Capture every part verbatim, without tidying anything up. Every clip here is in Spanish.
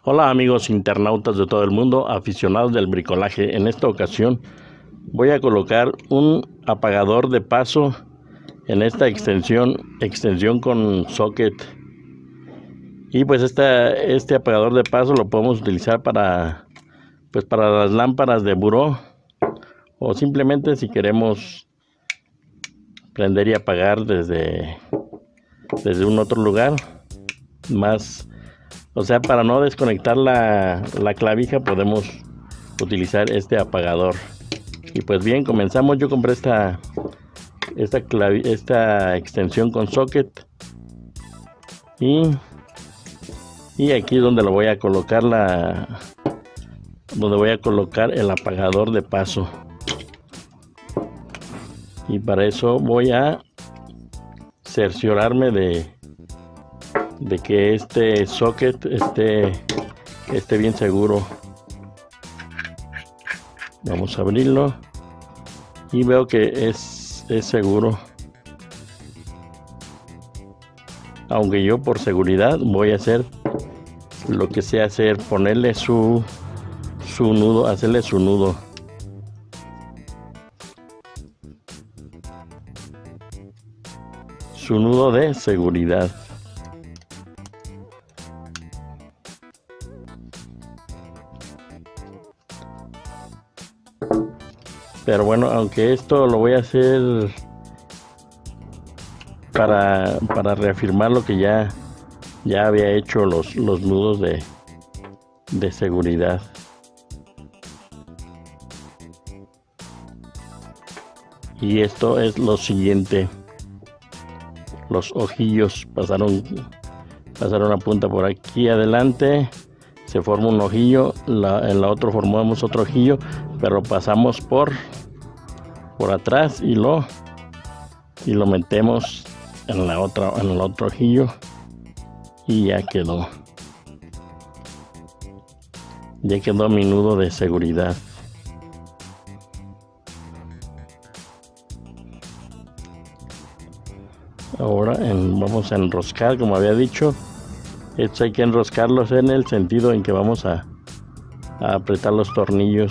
Hola amigos internautas de todo el mundo, aficionados del bricolaje. En esta ocasión voy a colocar un apagador de paso en esta extensión, extensión con socket. Y pues esta, este apagador de paso lo podemos utilizar para, pues para las lámparas de buró, o simplemente si queremos prender y apagar desde, desde un otro lugar más. O sea, para no desconectar la, la clavija podemos utilizar este apagador. Y pues bien, comenzamos. Yo compré esta, esta, clavi, esta extensión con socket. Y, y aquí es donde lo voy a colocar la, donde voy a colocar el apagador de paso. Y para eso voy a cerciorarme de de que este socket esté, esté bien seguro. Vamos a abrirlo y veo que es, es seguro, aunque yo por seguridad voy a hacer lo que sé hacer, ponerle su, su nudo, hacerle su nudo. Su nudo de seguridad. Pero bueno, aunque esto lo voy a hacer para, para reafirmar lo que ya, ya había hecho los, los nudos de, de seguridad. Y esto es lo siguiente. Los ojillos pasaron, pasaron una punta por aquí adelante. Se forma un ojillo, la, en la otra formamos otro ojillo, pero pasamos por por atrás y lo y lo metemos en la otra en el otro ojillo y ya quedó ya quedó mi nudo de seguridad. Ahora en, vamos a enroscar, como había dicho. Esto hay que enroscarlos en el sentido en que vamos a, a apretar los tornillos.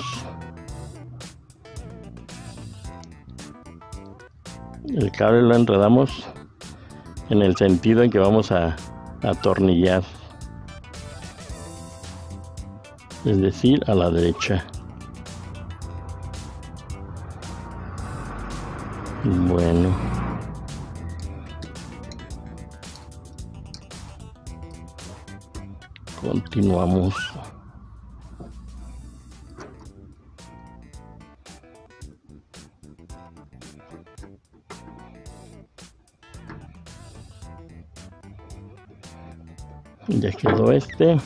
El cable lo enredamos en el sentido en que vamos a, a atornillar, es decir, a la derecha. Bueno, continuamos. Ya quedó este.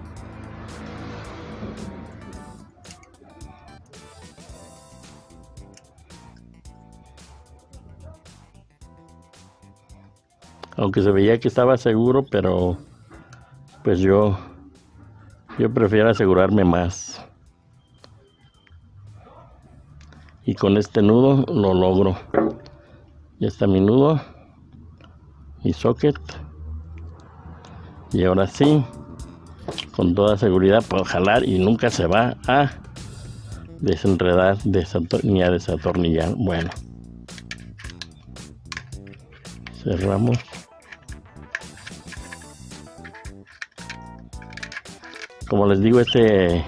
Aunque se veía que estaba seguro, pero pues yo yo prefiero asegurarme más. Y con este nudo lo logro. Ya está mi nudo, mi socket. Y ahora sí, con toda seguridad puedo jalar y nunca se va a desenredar ni a desatornillar. Bueno, cerramos. Como les digo, este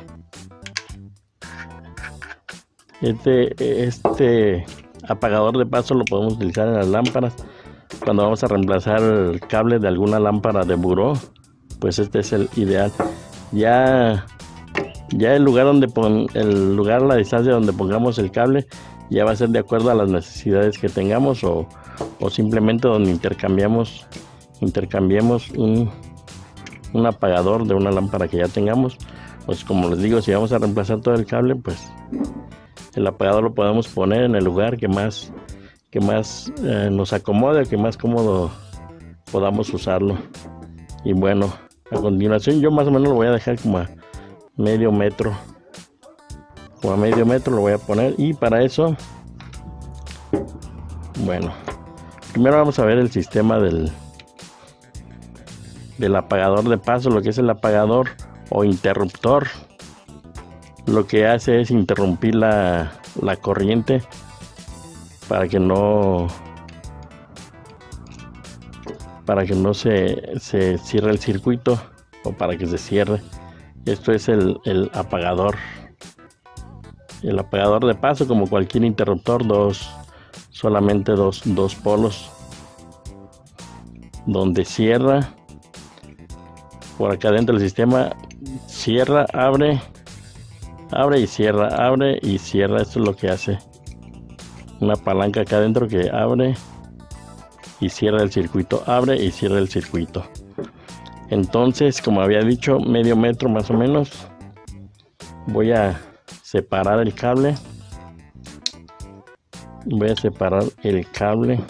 este este apagador de paso lo podemos utilizar en las lámparas. Cuando vamos a reemplazar el cable de alguna lámpara de buró, pues este es el ideal. Ya, ya el lugar donde pon, el lugar, la distancia donde pongamos el cable, ya va a ser de acuerdo a las necesidades que tengamos, o, o simplemente donde intercambiamos, intercambiemos un, un apagador de una lámpara que ya tengamos. Pues como les digo, si vamos a reemplazar todo el cable, pues el apagador lo podemos poner en el lugar que más que más eh, nos acomode, que más cómodo podamos usarlo. Y bueno, a continuación yo más o menos lo voy a dejar como a medio metro, como a medio metro lo voy a poner. Y para eso, bueno, primero vamos a ver el sistema del del apagador de paso, lo que es el apagador o interruptor. Lo que hace es interrumpir la, la corriente para que no para que no se, se cierre el circuito, o para que se cierre. Esto es el, el apagador. El apagador de paso, como cualquier interruptor, dos, solamente dos, dos polos, donde cierra por acá dentro del sistema, cierra, abre, abre y cierra, abre y cierra. Esto es lo que hace una palanca acá adentro que abre y cierra el circuito, abre y cierra el circuito. Entonces, como había dicho, medio metro más o menos. Voy a separar el cable. Voy a separar el cable.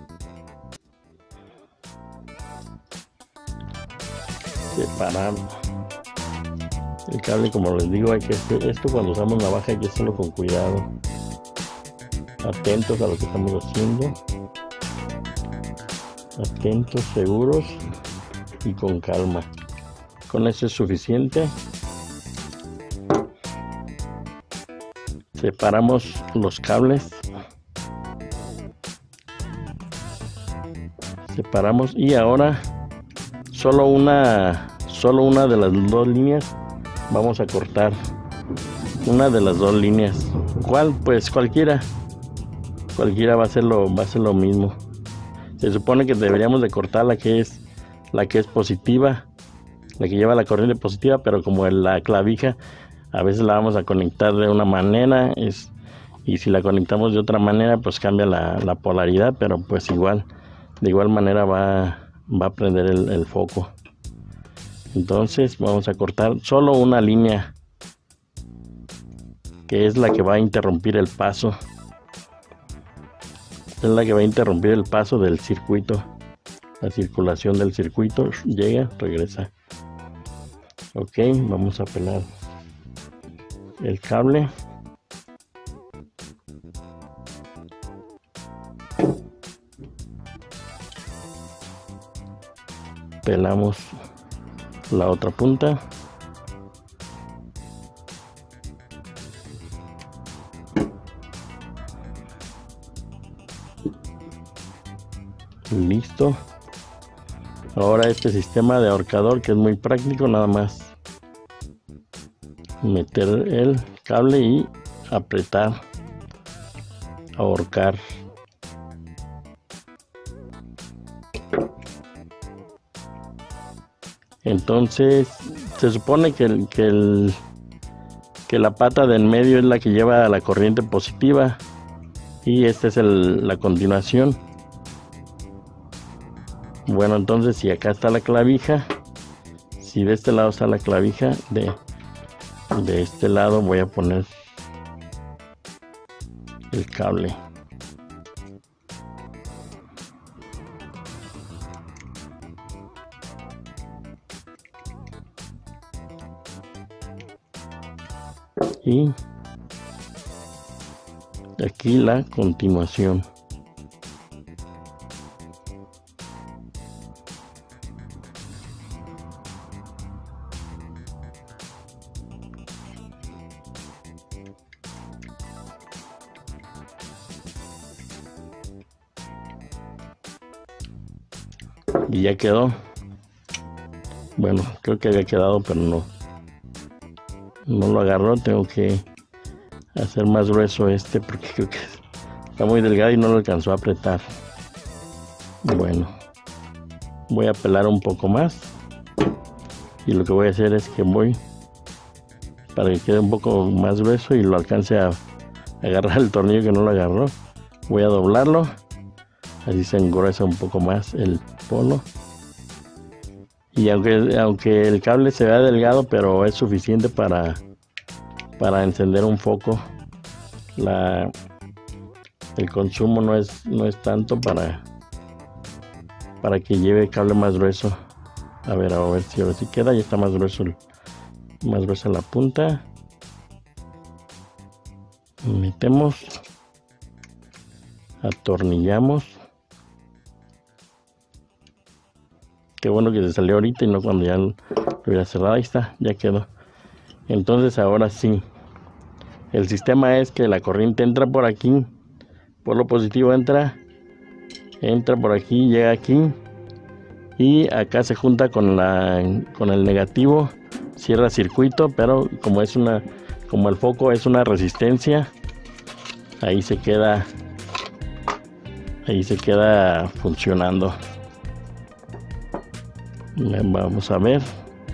Separar el cable, como les digo, hay que esto cuando usamos navaja hay que hacerlo con cuidado, atentos a lo que estamos haciendo, atentos, seguros y con calma. Con eso es suficiente. Separamos los cables, separamos y ahora solo una solo una de las dos líneas vamos a cortar. Una de las dos líneas. ¿Cuál? Pues cualquiera. Cualquiera va a ser lo, va a ser lo mismo. Se supone que deberíamos de cortar la que es la que es positiva, la que lleva la corriente positiva, pero como la clavija a veces la vamos a conectar de una manera, es, y si la conectamos de otra manera pues cambia la, la polaridad, pero pues igual, de igual manera va, va a prender el, el foco. Entonces vamos a cortar solo una línea, que es la que va a interrumpir el paso. Es la que va a interrumpir el paso del circuito. La circulación del circuito llega, regresa. Ok, vamos a pelar el cable. Pelamos la otra punta. Listo. Ahora este sistema de ahorcador, que es muy práctico, nada más meter el cable y apretar, ahorcar. Entonces se supone que, el, que, el, que la pata del medio es la que lleva la corriente positiva y esta es el, la continuación. Bueno, entonces si acá está la clavija, si de este lado está la clavija, de, de este lado voy a poner el cable. Y aquí la continuación. Y ya quedó. Bueno, creo que había quedado, pero no. No lo agarró. Tengo que hacer más grueso este porque creo que está muy delgado y no lo alcanzó a apretar. Bueno, voy a pelar un poco más. Y lo que voy a hacer es que voy, para que quede un poco más grueso y lo alcance a agarrar el tornillo que no lo agarró, voy a doblarlo. Así se engruesa un poco más el polo. Y aunque, aunque el cable se vea delgado, pero es suficiente para, para encender un foco. La, el consumo no es, no es tanto para, para que lleve cable más grueso. A ver, a ver si ahora sí queda. Ya está más grueso, el, más gruesa la punta. Metemos, atornillamos. Qué bueno que se salió ahorita y no cuando ya lo hubiera cerrado. Ahí está, ya quedó. Entonces ahora sí, el sistema es que la corriente entra por aquí, por lo positivo entra, entra por aquí, llega aquí y acá se junta con la con el negativo, cierra circuito, pero como es una como el foco es una resistencia, ahí se queda ahí se queda funcionando. Vamos a ver.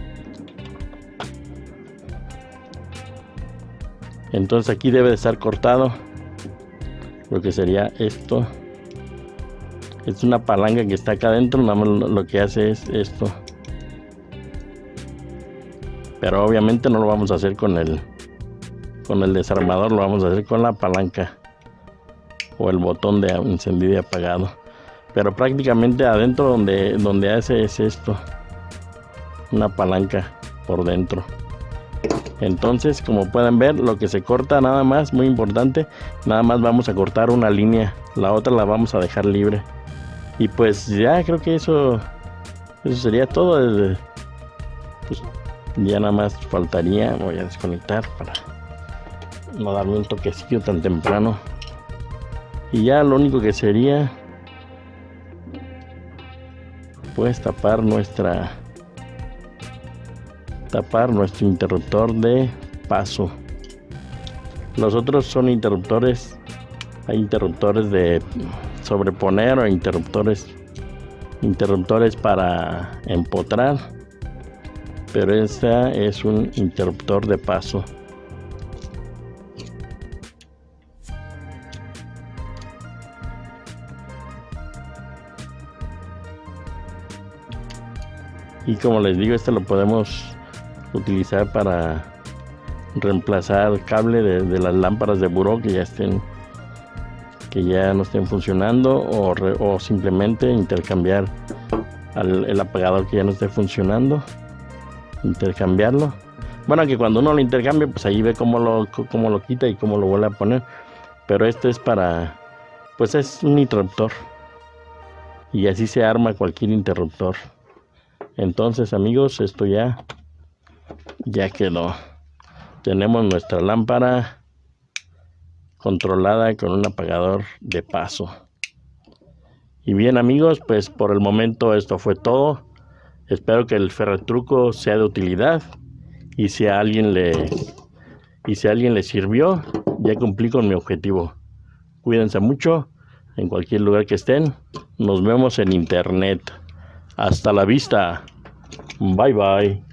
Entonces aquí debe de estar cortado lo que sería esto. Es una palanca que está acá adentro, nada más lo que hace es esto. Pero obviamente no lo vamos a hacer con el con el desarmador, lo vamos a hacer con la palanca o el botón de encendido y apagado. Pero prácticamente adentro donde, donde hace es esto, una palanca por dentro. Entonces, como pueden ver, lo que se corta nada más, muy importante, nada más vamos a cortar una línea, la otra la vamos a dejar libre. Y pues ya creo que eso, eso sería todo. Desde, pues, ya nada más faltaría, voy a desconectar para no darme un toquecillo tan temprano. Y ya lo único que sería, pues tapar nuestra tapar nuestro interruptor de paso. Los otros son interruptores, hay interruptores de sobreponer o interruptores interruptores para empotrar, pero este es un interruptor de paso. Y como les digo, este lo podemos utilizar para reemplazar cable de, de las lámparas de buró que ya estén que ya no estén funcionando, o, re, o simplemente intercambiar al, el apagador que ya no esté funcionando, intercambiarlo. Bueno, que cuando uno lo intercambia, pues ahí ve cómo lo, cómo lo quita y cómo lo vuelve a poner. Pero este es para, pues es un interruptor y así se arma cualquier interruptor. Entonces, amigos, esto ya ya quedó. Tenemos nuestra lámpara controlada con un apagador de paso. Y bien, amigos, pues por el momento esto fue todo. Espero que el ferrotruco sea de utilidad, y si a alguien le y si a alguien le sirvió, ya cumplí con mi objetivo. Cuídense mucho en cualquier lugar que estén. Nos vemos en internet. Hasta la vista. Bye bye.